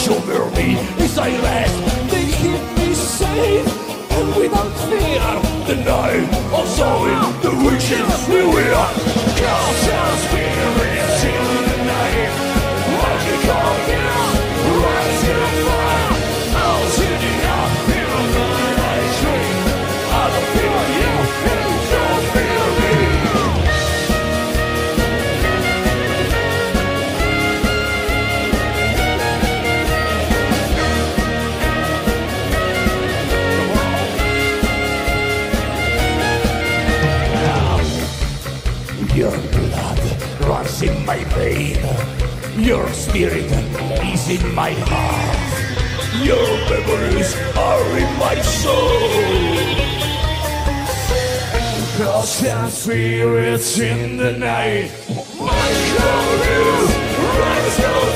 shoulder me as I rest. They keep me safe and without fear. The night also in the witches we will. Cast our spirits in the night. Magical hills, rising fire. I'll see the up in the night street. I don't feel you and you don't feel me. Your blood runs in my vein. Your spirit is in my heart. Your memories are in my soul. Cause and spirits in the night. My soul is rise